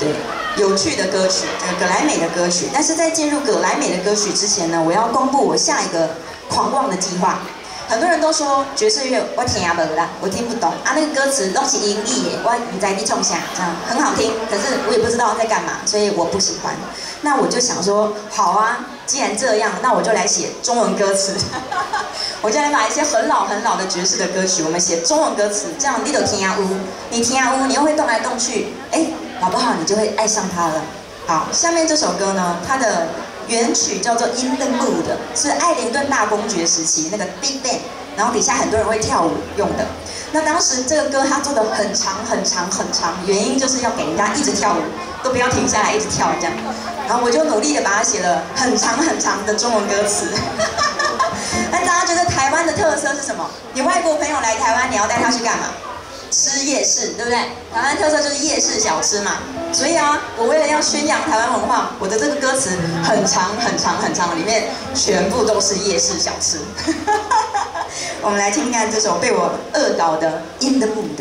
对，有趣的歌曲，葛莱美的歌曲。但是在进入葛莱美的歌曲之前呢，我要公布我下一个狂妄的计划。很多人都说爵士乐我听不啦，我听不懂啊，那个歌词都是英译耶，我不知你冲啥，这样很好听，可是我也不知道在干嘛，所以我不喜欢。那我就想说，好啊，既然这样，那我就来写中文歌词。我就来把一些很老很老的爵士的歌曲，我们写中文歌词，这样你都听啊呜，你听啊呜，你又会动来动去，哎，搞不好你就会爱上它了。好，下面这首歌呢，它的原曲叫做《In the Mood》，是艾灵顿大公爵时期那个 Big Band， 然后底下很多人会跳舞用的。那当时这个歌它做的很长很长很长，原因就是要给人家一直跳舞，都不要停下来一直跳这样。然后我就努力的把它写了很长很长的中文歌词。但大家觉得台湾的特色是什么？你外国朋友来台湾，你要带他去干嘛？吃夜市，对不对？台湾特色就是夜市小吃嘛。所以啊，我为了要宣扬台湾文化，我的这个歌词很长很长很长，里面全部都是夜市小吃。我们来听看这首被我恶搞的《In the Mood》。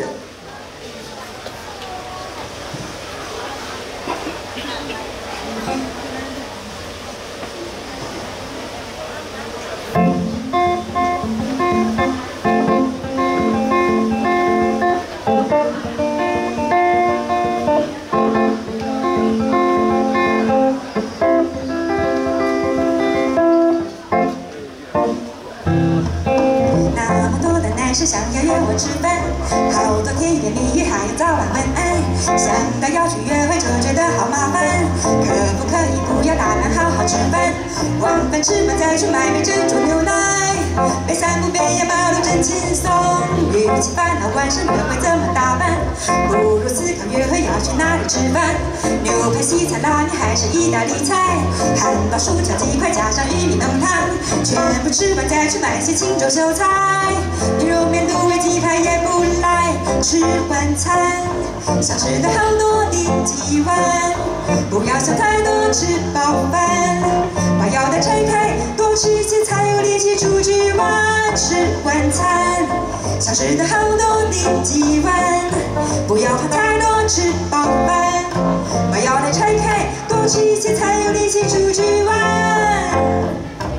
是想要约我吃饭，好多甜言蜜语还有早晚晚安。想到要去约会就觉得好麻烦，可不可以不要打扮好好吃饭？晚饭吃完再去买杯珍珠牛奶，边散步边压马路真轻松。与其烦恼晚上约会怎么打扮，不如思考约会要去哪里吃饭。牛排、西餐、拉面还是意大利菜，汉堡、薯条、鸡块加上玉米浓汤，全部吃完再去买些清粥秀菜。牛肉面、卤味、鸡排也不赖，吃晚餐想吃的好多的几碗，不要想太多，吃饱饭，把腰带拆开，多吃些才有力气出去玩。吃晚餐想吃的好多的几碗，不要怕太多，吃饱饭，把腰带拆开，多吃一些才有力气出去玩。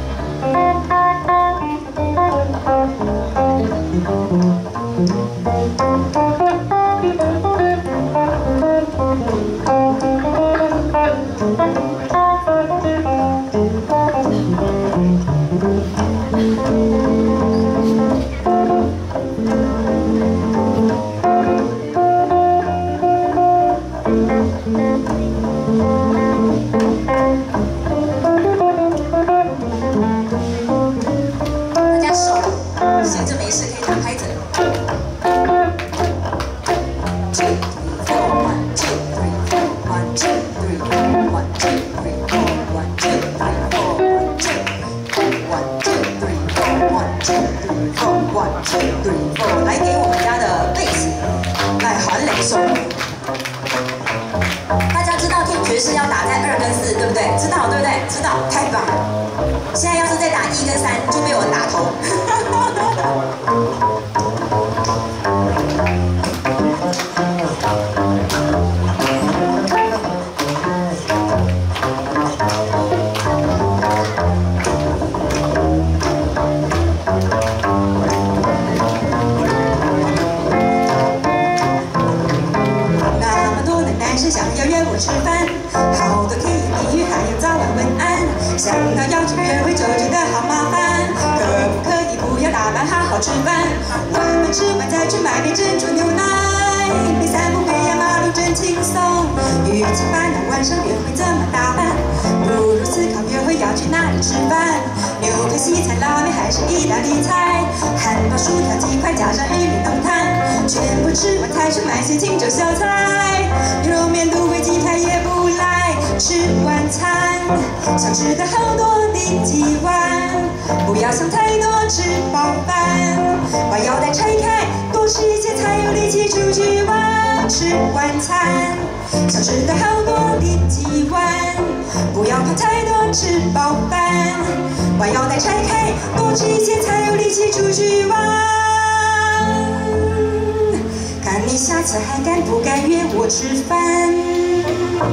闲着没事可以打开着。来给我们家的贝斯来喊两首。大家知道听爵士要打在2跟4，对不对？知道对不对？知道，太棒了。现在要是再打1跟3，就被我打头。想要约我吃饭，好多甜言蜜语还有早晚晚安。想到要去约会就觉得好麻烦，可不可以不要打扮好好吃饭？晚饭吃完再去买杯珍珠牛奶，边散步边压马路真轻松。与其烦恼晚上约会怎么打扮，不如思考约会要去哪里吃饭。牛排、西餐、拉面还是意大利菜，汉堡、薯条、鸡块加上玉米浓汤，全部吃完才去买些清粥小菜。牛肉面、卤味、鸡排也不赖，吃晚餐想吃的好多的几碗，不要想太多，吃饱饭，把腰带拆开，多吃一些才有力气出去玩。吃晚餐想吃的好多的几碗，不要怕太多，吃饱饭，把腰带拆开，多吃一些才有力气出去玩。看你下次还敢不敢约我吃饭？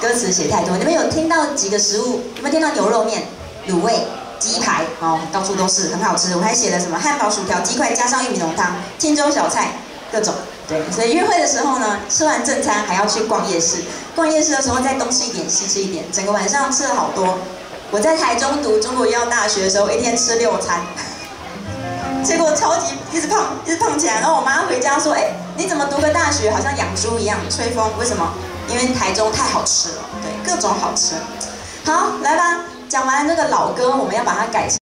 歌词写太多。你们有听到几个食物？有没有听到牛肉面、卤味、鸡排？哦，到处都是，很好吃。我还写了什么汉堡、薯条、鸡块加上玉米浓汤、青州小菜，各种。对，所以约会的时候呢，吃完正餐还要去逛夜市。逛夜市的时候再东吃一点西吃一点，整个晚上吃了好多。我在台中读中国医药大学的时候，一天吃6餐。结果超级一直胖起来，然后我妈回家说：“哎，你怎么读个大学好像养猪一样吹风？为什么？因为台中太好吃了，对，各种好吃。”好，来吧，讲完这个老歌，我们要把它改成。